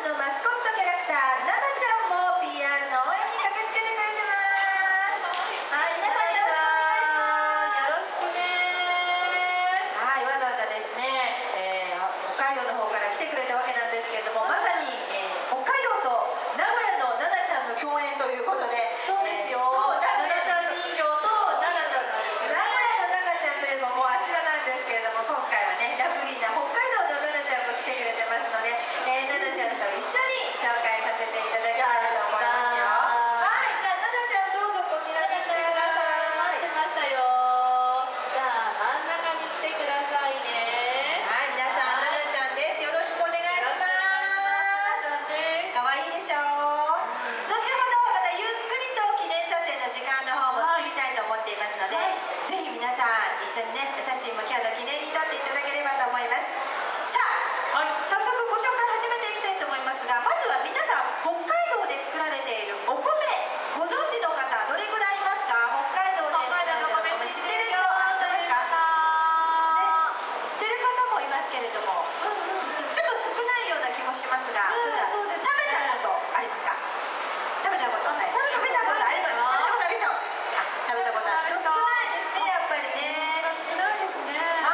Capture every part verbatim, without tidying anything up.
のマスコットキャラクター、ナナちゃんも ピーアール の応援に駆けつけてくれてます。はい、皆さんよろしくお願いします。よろしくね。はい、わざわざですね、えー、北海道の方から来てくれたわけなんですけれども、まさに、えー、北海道と名古屋のナナちゃんの共演ということで、 そうですよ。そう、ナナちゃん人形とナナちゃんなんですよね。 名古屋のナナちゃんというのももうあちらなんですけれども、今回はね、ラブリーな北海道のナナちゃんも来てくれてますので、えー、ナナちゃんと一緒に紹介させていただきたいと思いますよ。はい、じゃあナナちゃんどうぞこちらに来てください。 待ってましたよ。じゃあ真ん中に来てくださいね。 はい、皆さん、ナナちゃんです。よろしくお願いします。かわいいでしょう。後ほどまたゆっくりと記念撮影の時間の方も作りたいと思っていますので、はい、ぜひ皆さん一緒にね、お写真も今日の記念に撮っていただければと思います。さあ、はい、早速ご紹介始めていきたいと思いますが、まずは皆さん北海道で作られているお米ご存知の方どれぐらいいますか？北海道で作られているお米知ってる人、あ、知ってますか？ね、知ってる方もいますけれども、ちょっと少ないような気もしますが、それでは食べたことありますか？食べたことない。食べたことあります。食べたことある人？あ、食べたことある人少ないですね、やっぱりね。 少ないですね。 はい。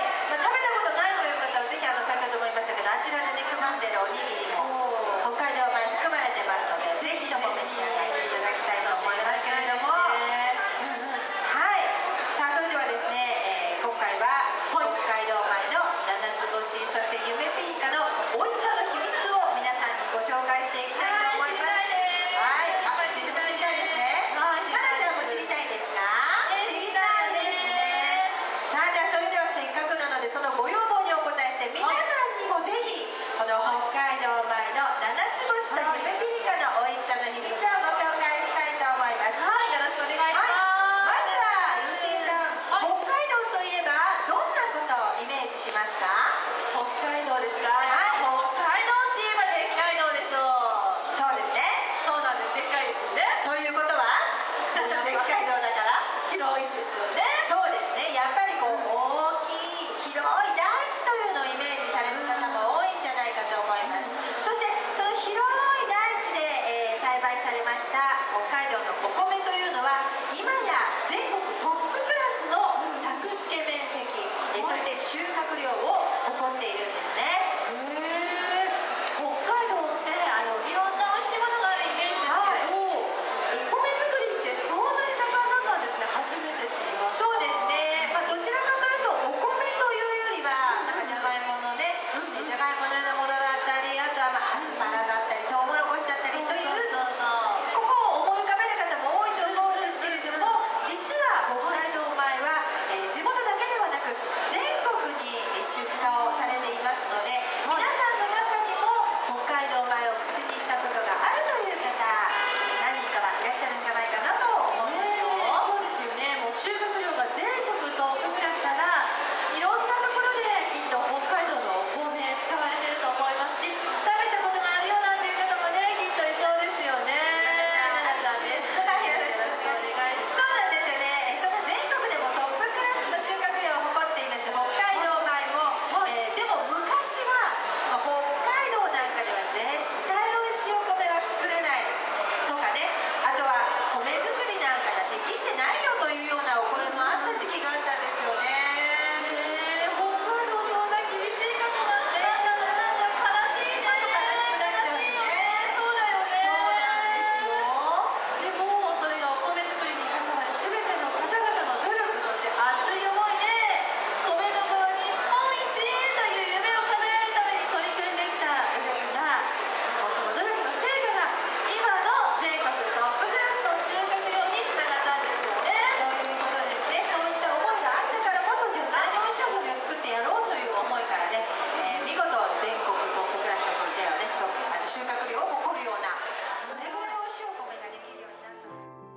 まあ、食べたことないという方はぜひあの先ほども言いましたけど、あちらでね配ってるおにぎりも北海道米含まれてますので、ぜひとも召し上がっていただきたいと思いますけれども、はい。さあ、それではですね、えー、今回は北海道米の七つ星、そしてゆめぴりかの美味しさの秘密を皆さんにご紹介していきたいと思います。はい。あ、新宿知りたいですね。ナナちゃんも知りたいですか？知りたいですね。さあ、じゃあそれではせっかくなので、そのご要望にお答えして、皆さんにもぜひこの北海道米の七つ星とゆめぴりかの美味しさの秘密をご紹介したいと思います。 はい、よろしくお願いします。 はい、まずはよしえちゃん、北海道といえばどんなことをイメージしますか？ 北海道ですか？ はい。 北海道って言えばでっかい道でしょう。 そうですね。 そうなんです、でっかいですよね。 ということはでっかい道だから広いんですよね。 そうですね。やっぱりこう大きい広い大地というのをイメージされる方も多いんじゃないかと思います。そしてその広い大地で、えー、栽培されました北海道のお米というのは今や全国トップクラスの作付け面積、えー、そして収穫量を誇っているんですね。 へー、北海道ってあのいろんな美味しいものがあるイメージですけど、お米作りってそんなに盛んだったんですね。初めて知りました。 そうですね。まあ、どちらかというとお米というよりはなんかじゃがいものね、うん、じゃがいものようなものだったり、あとはまあアスパラだったりトウモロコシだったりという、ここを思い浮かべる方も多いと思うんですけれども、実は北海道米は、えー、地元だけではなく全国に出荷をされていますので、皆さんの中にも北海道米を口にしたことがあるという方何人かはいらっしゃるんじゃないかなと思いますよ。 そうですよね。もう収穫量が全国トップクラスから、いろんなところできっと北海道のお米使われてると思いますし、食べたことがあるよなんていう方もね、きっといそうですよね。ナナちゃんです。 はい、よろしくお願いします。そうなんですよね。その全国でもトップクラスの収穫量を誇っています北海道米も、えー、でも昔は、まあ、北海道なんかでは絶対美味しいお米は作れないとかね、あとは米作りなんかが適してないよというようなお声もあった時期があったんですよね。 へー、北海道そんな厳しい方なんて、なんかなんか悲しいね。 ちょっと悲しくなっちゃうよね。 そうだよね。 そうなんですよ。 でもそれがお米作りに関わる全ての方々の努力、そして熱い思いで米どころ日本一という夢を叶えるために取り組んできた努力が、その努力の成果が今の全国トップクラスの収穫量につながったんですよね。 そういうことですね。そういった思いがあったからこそ絶対に美味しいお米を作ってやろうという思いからね、えー、見事全国トップクラスのシェアをね、あの収穫量を誇るような、それぐらい美味しいお米ができるようになったので。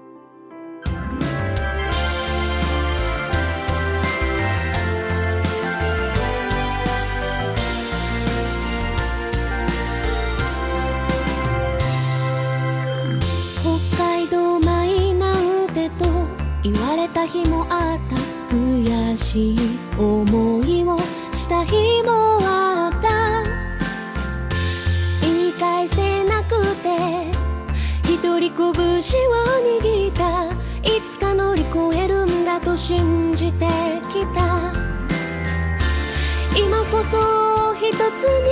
北海道米なんてと言われた日もあった。悔しい思いをした日もあった。 に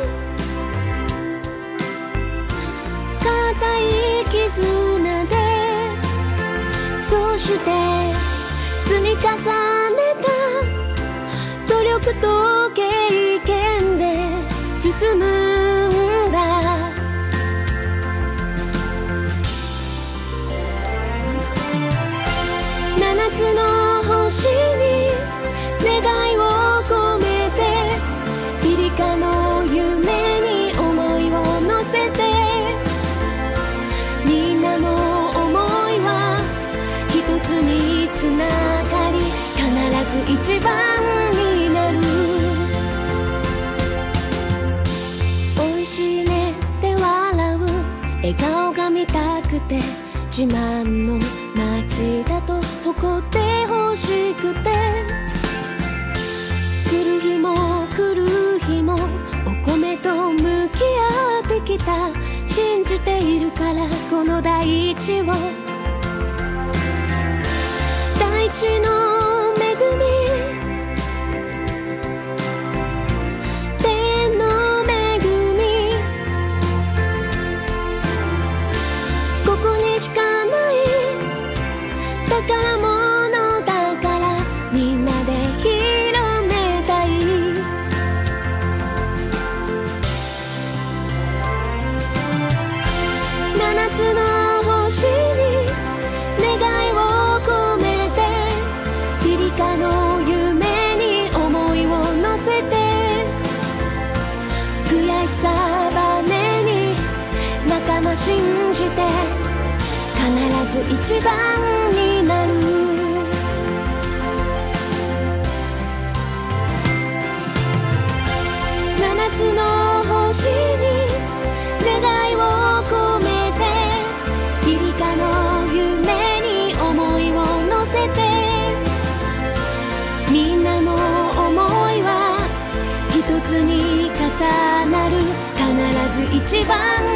固い絆で、そして積み重ねた努力と経験で進むんだ。七つの星に願いを込めて、ピリカの夢に思いを乗せて、みんなの思いは一つにつながり、必ず一番になる。おいしいねって笑う笑顔が見たくて、自慢の街だと誇ってほしくて、来る日も来る日もお米と向き合ってきた。信じているからこの大地を、大地の恵み、天の恵み、ここにしかない宝物だから、みんなで広めたい。七つの星に願いを込めて、ピリカの夢に思いを乗せて、悔しさばねに仲間信じて、必ず一番になる。七つの星に願いを込めて、ピリカの夢に思いを乗せて、みんなの思いは一つに重なる。必ず一番